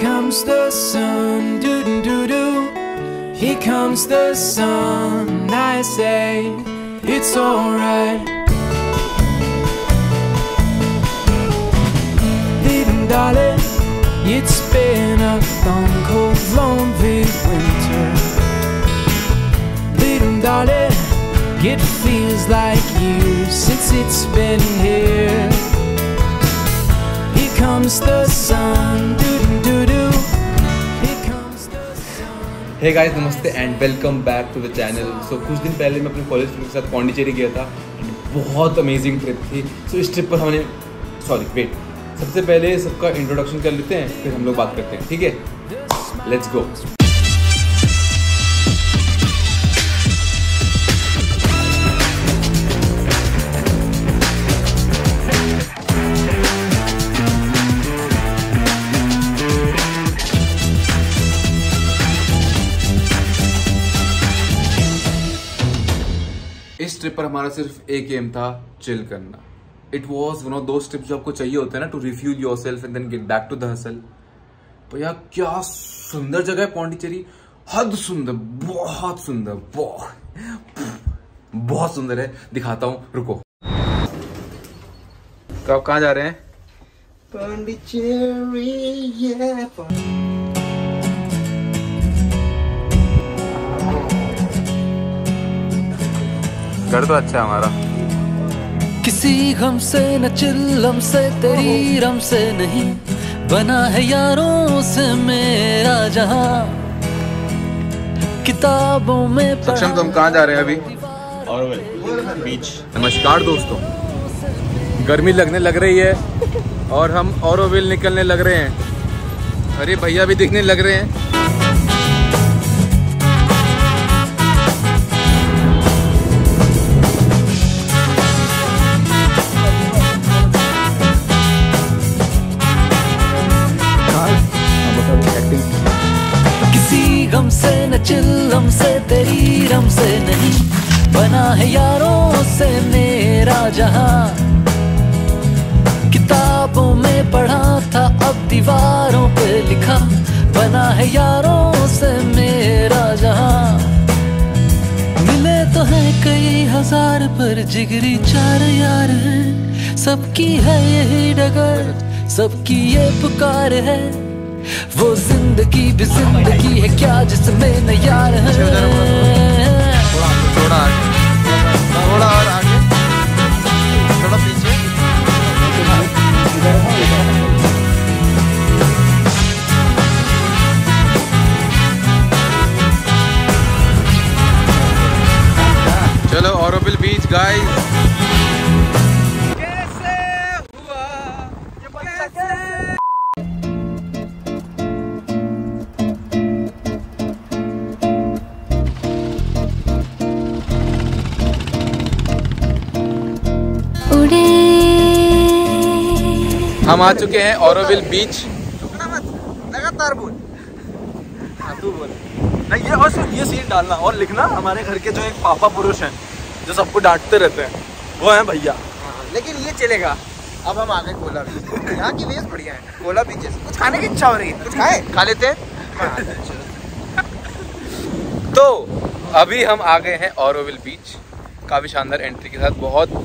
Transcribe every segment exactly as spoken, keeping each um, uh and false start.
comes the sun, doo doo doo doo. Here comes the sun. I say it's alright. Little darling, it's been a long, cold, lonely winter. Little darling, it feels like years since it's been here. Here comes the sun, doo doo doo doo. Here comes the sun. Hey guys, नमस्ते and welcome back to the channel. So कुछ दिन पहले मैं अपने college friend के साथ पौंडीचेरी गया था। बहुत अमेजिंग ट्रिप थी। सो so, इस ट्रिप पर हमने सॉरी वेट सबसे पहले सबका इंट्रोडक्शन कर लेते हैं, फिर हम लोग बात करते हैं, ठीक है? Let's go. इस ट्रिप पर हमारा सिर्फ एक एम था, चिल करना। It was one of those trips जो आपको चाहिए होते हैं ना, to refuel yourself and then get back to the hustle. भैया क्या सुंदर जगह है पौंडीचेरी, हद सुंदर, बहुत सुंदर, बहुत बहुत सुंदर है। दिखाता हूँ, रुको। तो आप कहाँ जा रहे हैं? Pondicherry, yeah. घर तो अच्छा है हमारा। किसी गम से न चिल्लम से तेरी रम से नहीं, बना है यारों से मेरा जहां। किताबों में सक्षम, तुम कहाँ जा रहे हैं अभी? और बीच। नमस्कार दोस्तों, गर्मी लगने लग रही है और हम ऑरोविल निकलने लग रहे हैं। अरे भैया भी दिखने लग रहे हैं। गम से न चिल्लम से तेरी रम से नहीं, बना है यारों से मेरा जहां। किताबों में पढ़ा था, अब दीवारों पे लिखा, बना है यारों से मेरा जहां। मिले तो है कई हजार पर जिगरी चार यार हैं। सबकी है यही डगर, सबकी ये पुकार है। वो जिंदगी भी जिंदगी है क्या जिसमें न यार है। थोड़ा थोड़ा आगे, थोड़ा और आगे, थोड़ा पीछे। चलो ऑरोविल बीच गाइस। हम आ चुके हैं ऑरोविल बीच। लगातार बोल। हाँ तू बोल। नहीं ये और सिर्फ ये सीन डालना और लिखना, हमारे घर के जो एक पापा पुरुष हैं जो सबको डांटते रहते हैं, वो हैं भैया। हाँ, लेकिन ये चलेगा। अब हम आ गए कोला बीच। यहाँ की वेज बढ़िया है। कोला बीचेस कुछ खाने की इच्छा हो रही है, कुछ खाए खा लेते हैं। तो अभी हम आ गए हैं ऑरोविल बीच, काफी शानदार एंट्री के साथ। बहुत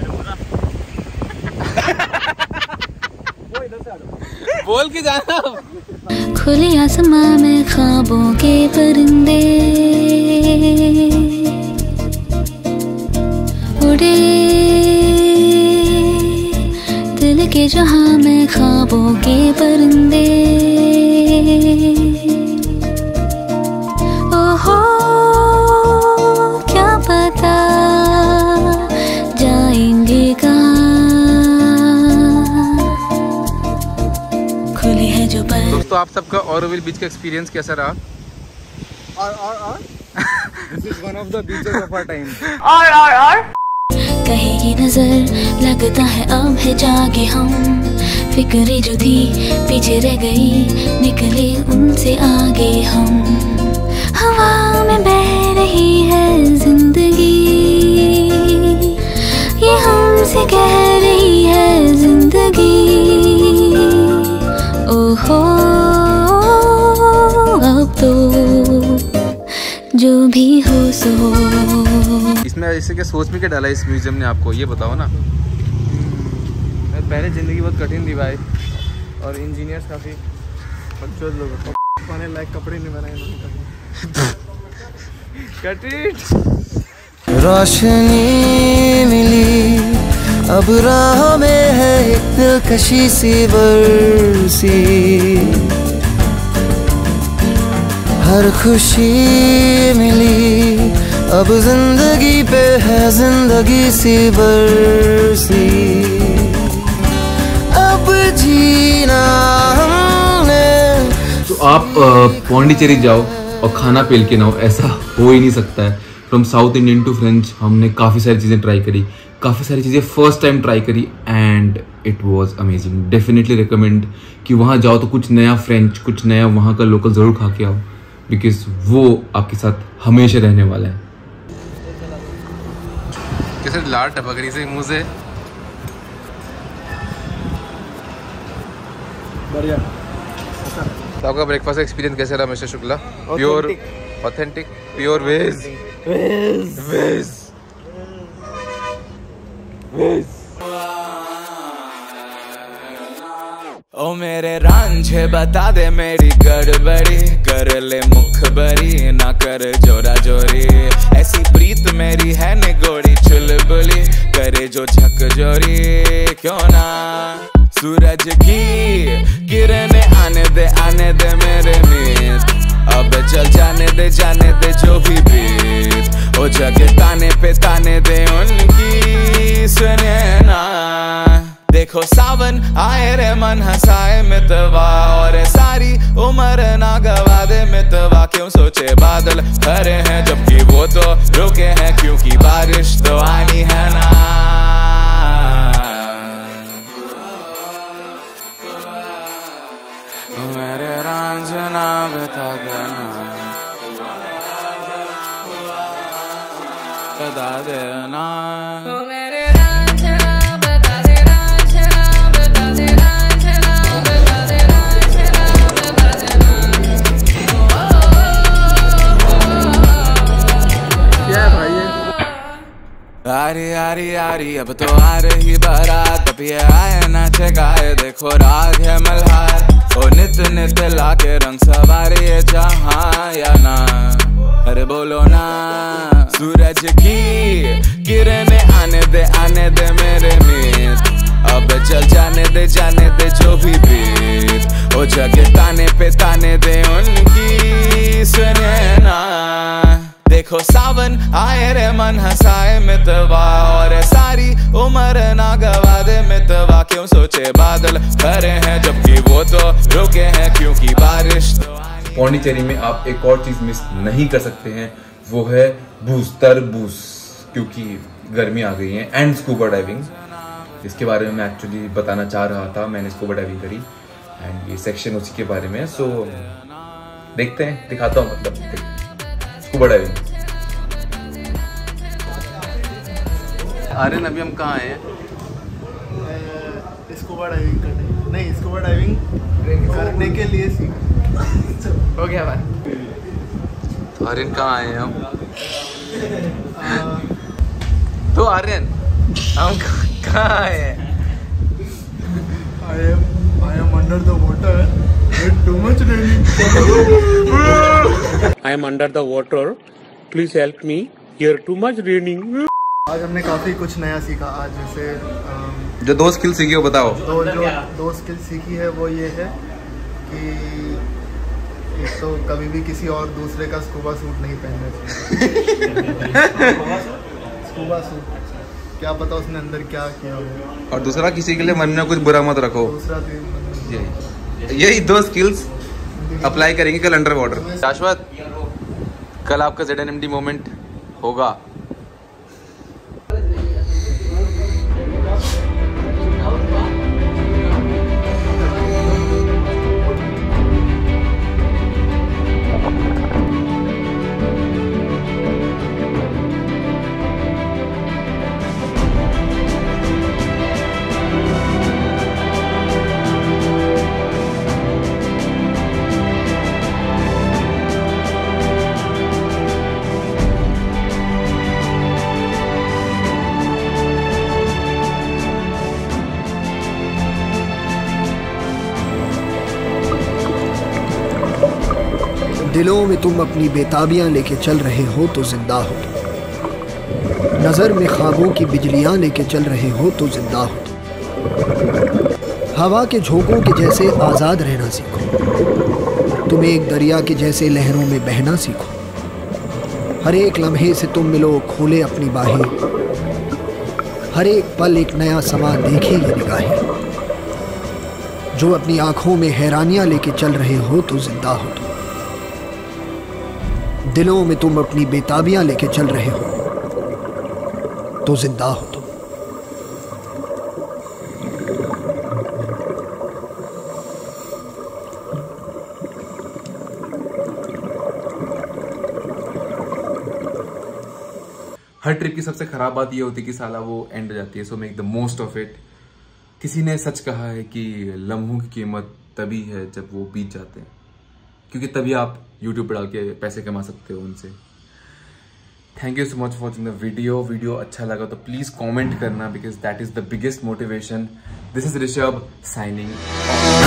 बोल के जाना। खुले आसमां में ख्वाबों के परिंदे उड़े, दिल के जहां में ख्वाबों के परिंदे। ओहो क्या पता जाएंगे कहाँ। दोस्तों आप सबका ऑरोविल बीच का एक्सपीरियंस कैसा रहा? और और और this is one of the beaches of our time. और और और कहेगी नजर, लगता है अब है जागे हम। फिक्रें जो थी पीछे रह गई, निकले उनसे आगे हम। हवा में बह रही है जिंदगी, ये हमसे कह रही है जिंदगी। ओहो तो जो भी हो सो हो। इसमें ऐसे क्या सोच में क्या डाला इस म्यूजियम ने आपको, ये बताओ ना। पहले ज़िंदगी बहुत कठिन थी भाई, और इंजीनियर्स काफ़ी बकचोद लोग पाने लायक कपड़े नहीं बनाए इन्होंने कठिन। रोशनी मिली अब राह में है एक दिलकशी सी बरसी, हर खुशी मिली अब जिंदगी पे है जिंदगी सी बरसी, अब जीना हमने। तो आप पौंडीचेरी जाओ और खाना पेल के ना हो, ऐसा हो ही नहीं सकता है। From South Indian to French हमने काफ़ी सारी चीज़ें ट्राई करी, काफ़ी सारी चीज़ें फर्स्ट टाइम ट्राई करी and it was amazing. Definitely recommend कि वहाँ जाओ तो कुछ नया फ्रेंच, कुछ नया वहाँ का लोकल ज़रूर खा के आओ, बिकॉज वो आपके साथ हमेशा रहने वाला है। कैसे लार टपक रही से मुँह से। बढ़िया। तो आपका ब्रेकफास्ट एक्सपीरियंस कैसा रहा mister Shukla? Pure authentic pure veg veg veg veg. ओ मेरे रांझे बता दे मेरी गड़बड़ी, कर ले मुखबरी ना कर जोरा जोरी, ऐसी प्रीत मेरी है निगोड़ी चुलबुली, करे जो झक जोरी क्यों ना। सूरज की किरणें आने दे आने दे मेरे मीत, अब चल जाने दे जाने दे जो भी बीत, ओ जगह ताने पे ताने दे उनकी सुने ना। देखो सावन आए रे मन हंसाए मितवा, और सारी उम्र ना गवा दे मितवा, क्यों सोचे बादल खरे हैं जबकि वो तो रुके हैं, क्योंकि बारिश तो आनी है ना। मेरे रांझना बता देना, बता देना। आरी आरी आरी अब तो आ रही बारात, अब ये आए नाचे गाए देखो राग है मल्हार, ओ नित नित लाके रंग सवारी है जहाँ या ना। अरे बोलो ना। सूरज की किरणें आने दे आने दे मेरे मीत, अब चल जाने दे जाने दे जो भी बीत, ओ जगह ताने पे ताने दे उनकी सुने ना। देखो सावन आए रे मन हंसाए मितवा, और सारी उम्र ना गवा दे मितवा, क्यों सोचे बादल खरे हैं जबकि वो तो रुके हैं, क्योंकि बारिश तो। पौंडीचेरी में आप एक और चीज मिस नहीं कर सकते हैं, वो है बूस तरबूस, क्योंकि गर्मी आ गई है, एंड स्कूबा डाइविंग। इसके बारे में मैं एक्चुअली बताना चाह रहा था, मैंने स्कूबा डाइविंग करी एंड ये सेक्शन उसी के बारे में है। सो देखते हैं, दिखाता हूँ मतलब स्कूबा डाइविंग। आर्यन अभी हम कहाँ आए हैं? स्कूबा डाइविंग करने नहीं, स्कूबा डाइविंग करने के लिए सीख हो गया भाई। तो आर्यन कहाँ आए हैं हम? तो आर्यन हम कहाँ आए हैं? I am I am under the water. It's too much raining. I am under the water. Please help me. Here too much raining. आज हमने काफ़ी कुछ नया सीखा। आज जैसे अम, जो दो स्किल सीखी हो बताओ। दो जो दो स्किल सीखी है वो ये है कि एक तो कभी भी किसी और दूसरे का स्कूबा सूट नहीं पहनना चाहिए। स्कूबा सूट क्या पता उसने अंदर क्या किया हो। और दूसरा, किसी के लिए मन में कुछ बुरा मत रखो। दूसरा यही यही दो स्किल्स अप्लाई करेंगे कल अंडर वाटर। शाश्वत, कल आपका Z N M D moment होगा। दिलों में तुम अपनी बेताबियां लेके चल रहे हो तो जिंदा हो तुम। नजर में ख्वाबों की बिजलियां लेके चल रहे हो तो जिंदा हो तुम। हवा के झोंकों के जैसे आजाद रहना सीखो। तुम एक दरिया के जैसे लहरों में बहना सीखो। हर एक लम्हे से तुम मिलो, खोले अपनी बाहें। हर एक पल एक नया समा देखे ये निगाहें। जो अपनी आंखों में हैरानियां लेके चल रहे हो तो जिंदा हो तुम। दिलों में तुम अपनी बेताबियां लेके चल रहे हो तो जिंदा हो तुम। हर ट्रिप की सबसे खराब बात ये होती है कि साला वो एंड हो जाती है। So make the most of it. किसी ने सच कहा है कि लम्हों की कीमत तभी है जब वो बीत जाते हैं, क्योंकि तभी आप यूट्यूब पर डाल के पैसे कमा सकते हो उनसे। Thank you so much for watching the video. Video अच्छा लगा तो प्लीज कमेंट करना, because that is the biggest motivation. This is Rishabh signing of.